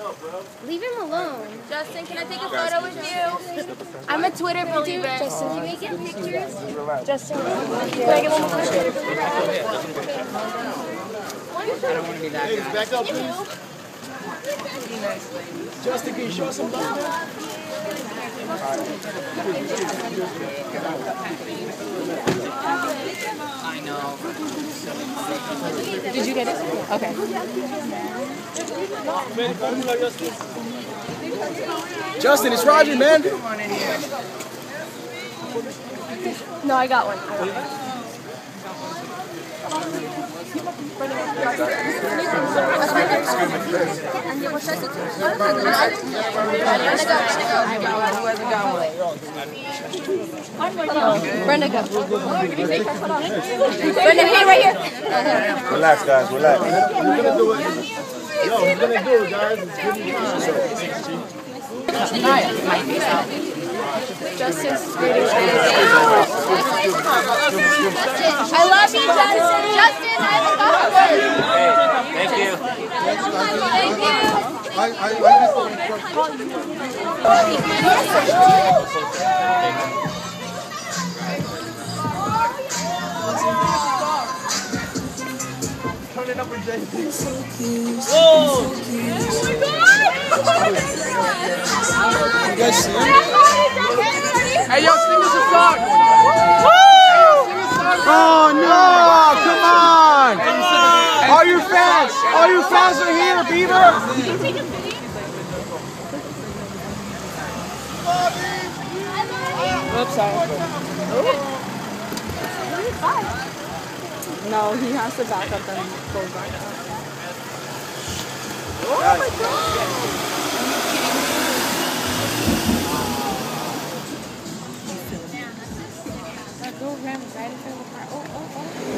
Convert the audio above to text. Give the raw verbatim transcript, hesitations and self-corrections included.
Leave him alone. Justin, can I take a photo with you? I'm a Twitter believer. Justin, can we get pictures? Justin, can I get one more Twitter believer? I don't want to be that guy. Back up, please. Justin, can you show us some love, man? I know. Did you get it? Okay. Justin, it's Roger, man. No, I got one. Brenda, go. Brenda, hey, right here. Relax, guys, relax. We're gonna do it. Yo, we're gonna do it, guys. It's good Justin's greeting. I love you, Justin. Justin, I love you. Thank you. Thank you. I, I, I Turn it up with J P. Whoa! Oh my God! You guys see him? Hey, yo, sing us a song. Oh no! Come on! All your fans! All your fans are here, Bieber! Oops, sorry. No, he has to back up and go back up. Oh my God! That girl ran right in front of the car. Oh, oh, oh.